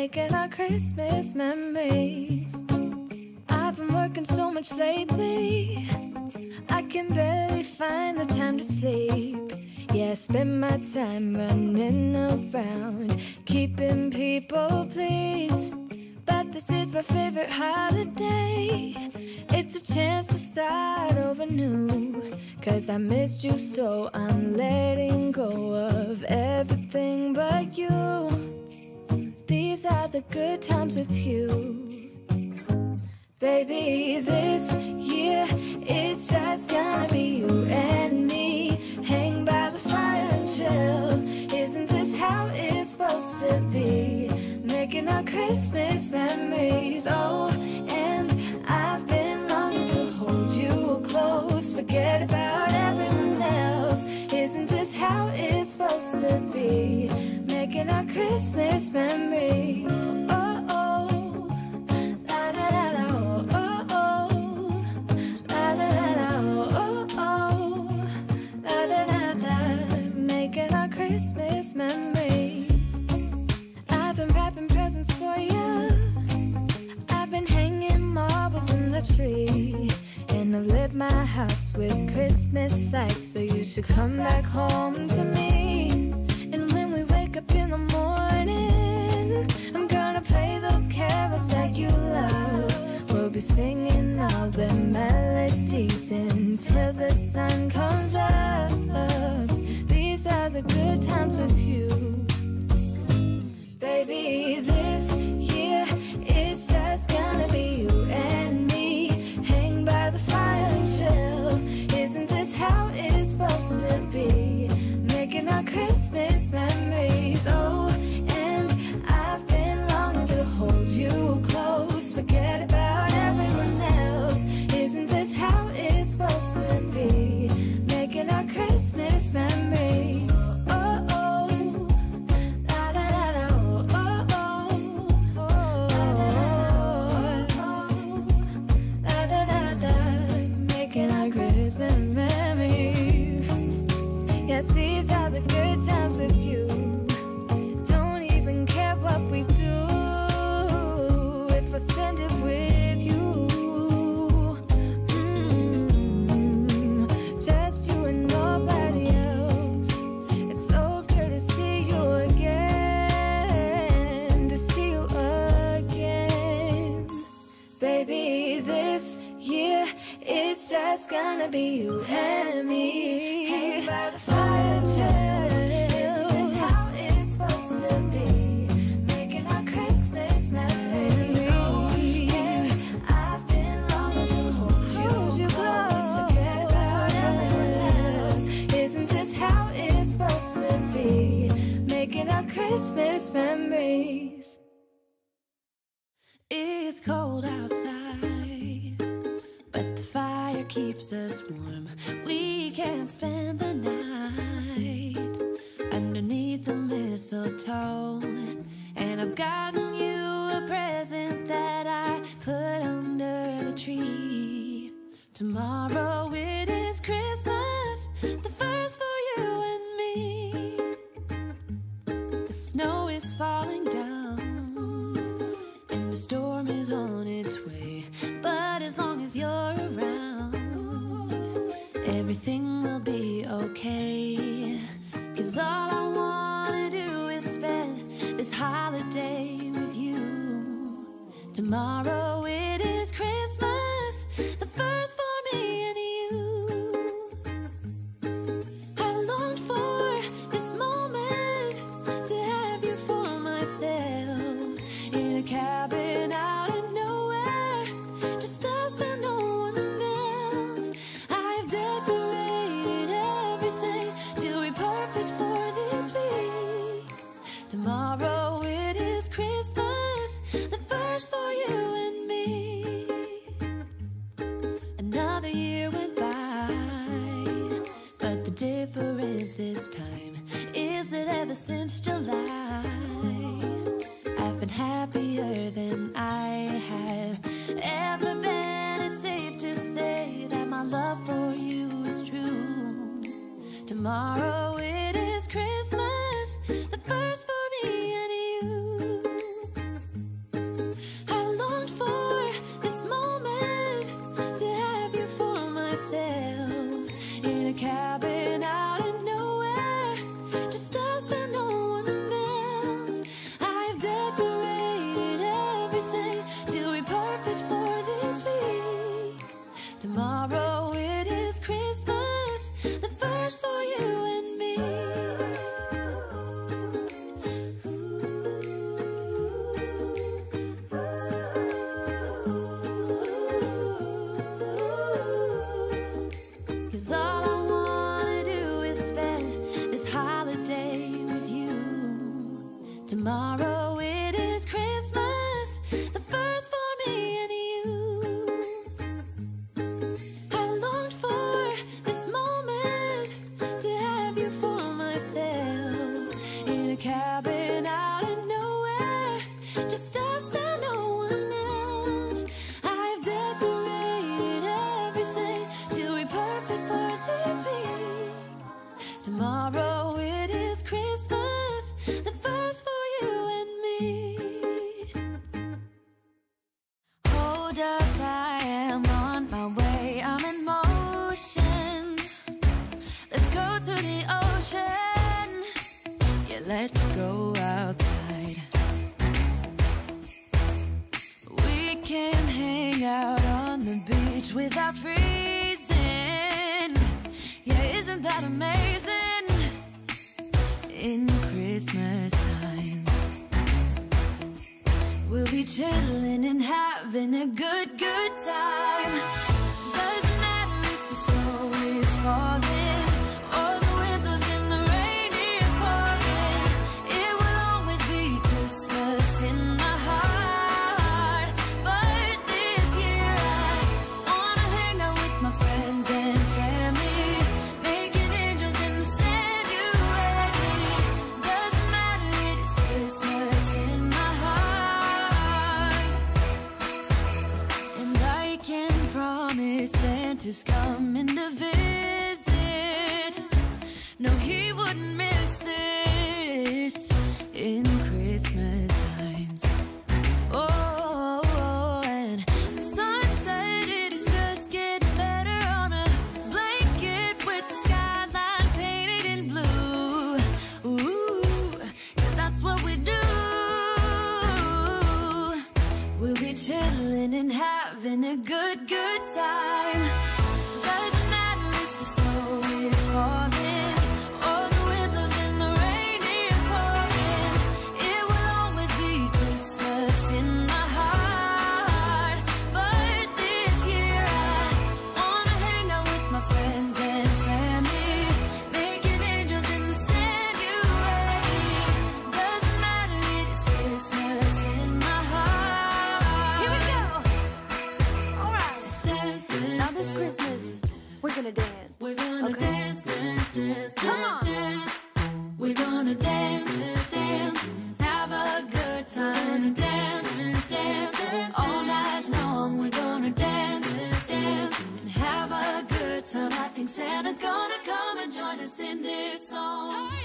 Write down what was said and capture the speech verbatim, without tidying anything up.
making our Christmas memories. I've been working so much lately, I can barely find the time to sleep. Yeah, I spend my time running around, keeping people pleased. But this is my favorite holiday. It's a chance to start over new. Cause I missed you, so I'm letting go of everything but you. These are the good times with you. Baby, this year it's just gonna be you and me. Hang by the fire and chill. Isn't this how it's supposed to be? Making our Christmas memories. Oh, and I've been longing to hold you close. Forget about everyone else. Isn't this how it's supposed to be? Making our Christmas memories. Oh, oh, la da da da, oh, oh, la da da da, oh, oh, la da da da. Making our Christmas memories. I've been wrapping presents for you. I've been hanging marbles in the tree. And I've lit my house with Christmas lights. So you should come back home to me. And when we wake up in the morning, I'm gonna play those carols that you love. We'll be singing all the melodies until the sun comes up. These are the good times with you. Baby, this year it's just gonna be you and me. Hang by the fire and chill. Isn't this how it's supposed to be? Making our Christmas memories. Oh, and I've been longing to hold you close. Forget about everyone else. Isn't this how it's supposed to be? Making our Christmas memories. Oh, oh, la da da da, oh, oh, oh, la da da da. Making our Christmas memories. Yes, these are the good times with you. Don't even care what we do if I spend it with you. Mm, just you and nobody else. It's so good to see you again, to see you again. Baby, this year it's just gonna be you and me. Hang by the fire and chill. Isn't this how it's supposed to be? Making our Christmas memories. Oh, and I've been longing to hold you close. Forget about everyone else. Isn't this how it's supposed to be? Making our Christmas memories. It's cold outside, but the fire keeps us warm. We can spend the night underneath the mistletoe. And I've gotten you a present that I put under the tree. Tomorrow it is Christmas, the first for you and me. The snow is falling down and the storm is on its way. But as long as you're around, everything will be okay. Cause all I wanna do is spend this holiday with you. Tomorrow it is Christmas, the first for me and you. I've longed for this moment to have you for myself. In a cabin out in nowhere, just us and no one else. I've decorated everything to be perfect for this week. Tomorrow it is Christmas, the first for you and me. Another year went by, but the difference this time is that ever since July, I've been happier than I have ever been. It's safe to say that my love for you is true. Tomorrow it is Christmas, the first for me and you. Tomorrow it is Christmas, the first for you and me. Cause all I wanna do is spend this holiday with you. Tomorrow it is Christmas, the first for me and you. I longed for this moment to have you for myself, in a cabin out of nowhere, just us and no one else. I've decorated everything to be perfect for this week. Tomorrow it is Christmas, the first for you and me. Hold up, I am on my way, I'm in motion. Let's go to the ocean, yeah, let's go outside. We can hang out on the beach without freezing. Yeah, isn't that amazing? In Christmas times, we'll be chilling and having a good, good time. Doesn't matter if the snow is falling or the wind blows and the rain is pouring. It will always be Christmas in my heart. But this year I wanna hang out with my friends and family, making angels in the sand, you and me. Doesn't matter, it is Christmas in my heart. And I can promise Santa's coming to visit. No, he wouldn't miss this in Christmas times. Oh, and the sun said it is just getting better on a blanket with the skyline painted in blue. Ooh, yeah, that's what we do. We'll be chilling and having a good, good time. Doesn't matter if the snow is falling or the wind blows and the rain is pouring. It will always be Christmas in my heart. But this year I wanna hang out with my friends and family, making angels in the sand, you and me. Doesn't matter, it is Christmas in my heart. Here we go. All right. Dance, dance, Now this dance, Christmas, we're gonna dance. we're gonna Okay. dance, dance, dance, Come on. dance. We're gonna dance, dance, have a good time. Dance, dance, all night long. We're gonna dance, dance, and have a good time. I think Santa's gonna come and join us in this song.